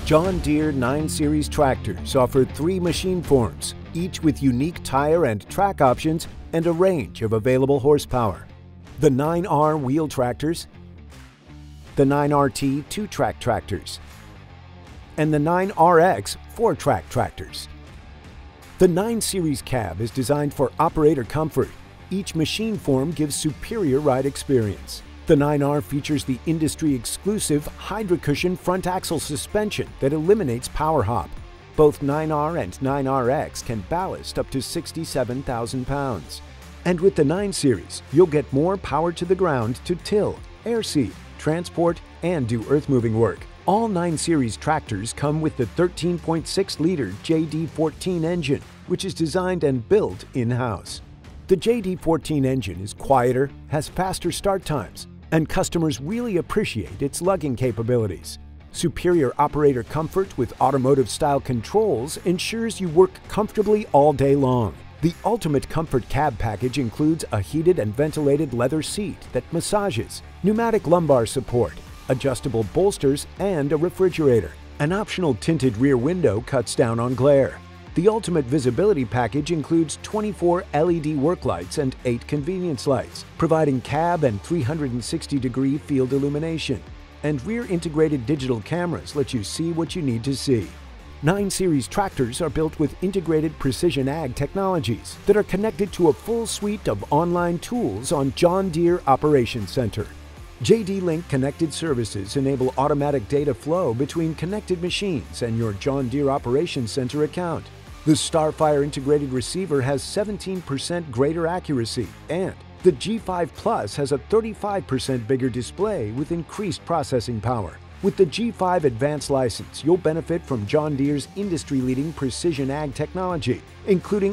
John Deere 9 Series tractors offer 3 machine forms, each with unique tire and track options and a range of available horsepower. The 9R wheel tractors, the 9RT 2-track tractors, and the 9RX 4-track tractors. The 9 Series cab is designed for operator comfort. Each machine form gives superior ride experience. The 9R features the industry-exclusive HydroCushion front axle suspension that eliminates power hop. Both 9R and 9RX can ballast up to 67,000 pounds. And with the 9 Series, you'll get more power to the ground to till, air seed, transport, and do earth-moving work. All 9 Series tractors come with the 13.6-liter JD14 engine, which is designed and built in-house. The JD14 engine is quieter, has faster start times, and customers really appreciate its lugging capabilities. Superior operator comfort with automotive-style controls ensures you work comfortably all day long. The Ultimate Comfort Cab package includes a heated and ventilated leather seat that massages, pneumatic lumbar support, adjustable bolsters, and a refrigerator. An optional tinted rear window cuts down on glare. The Ultimate Visibility package includes 24 LED work lights and 8 convenience lights, providing cab and 360-degree field illumination. And rear integrated digital cameras let you see what you need to see. 9 Series tractors are built with integrated precision ag technologies that are connected to a full suite of online tools on John Deere Operations Center. JD-Link connected services enable automatic data flow between connected machines and your John Deere Operations Center account. The Starfire integrated receiver has 17% greater accuracy, and the G5 Plus has a 35% bigger display with increased processing power. With the G5 Advanced license, you'll benefit from John Deere's industry-leading precision ag technology, including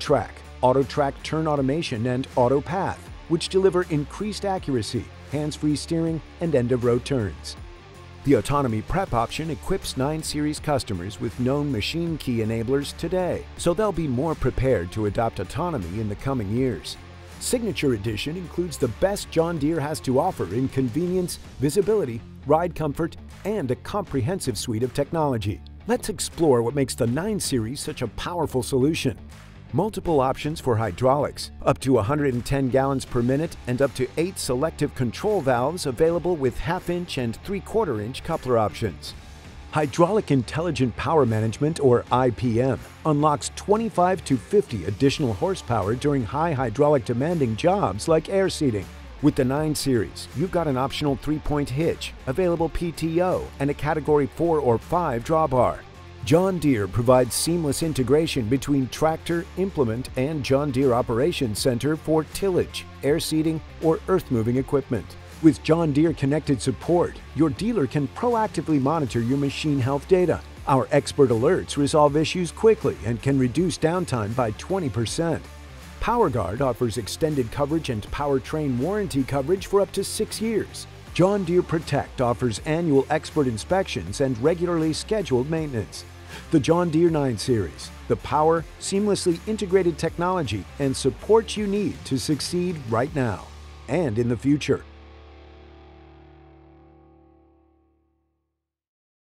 AutoTrack turn automation, and AutoPath, which deliver increased accuracy, hands-free steering, and end-of-road turns. The Autonomy Prep option equips 9 Series customers with known machine key enablers today, so they'll be more prepared to adopt autonomy in the coming years. Signature Edition includes the best John Deere has to offer in convenience, visibility, ride comfort, and a comprehensive suite of technology. Let's explore what makes the 9 Series such a powerful solution. Multiple options for hydraulics, up to 110 gallons per minute and up to 8 selective control valves available with 1/2-inch and 3/4-inch coupler options. Hydraulic Intelligent Power Management, or IPM, unlocks 25 to 50 additional horsepower during high hydraulic demanding jobs like air seeding. With the 9 Series, you've got an optional 3-point hitch, available PTO, and a Category 4 or 5 drawbar. John Deere provides seamless integration between tractor, implement, and John Deere Operations Center for tillage, air seeding, or earth-moving equipment. With John Deere Connected Support, your dealer can proactively monitor your machine health data. Our expert alerts resolve issues quickly and can reduce downtime by 20%. PowerGuard offers extended coverage and powertrain warranty coverage for up to 6 years. John Deere Protect offers annual expert inspections and regularly scheduled maintenance. The John Deere 9 Series, the power, seamlessly integrated technology, and support you need to succeed right now and in the future.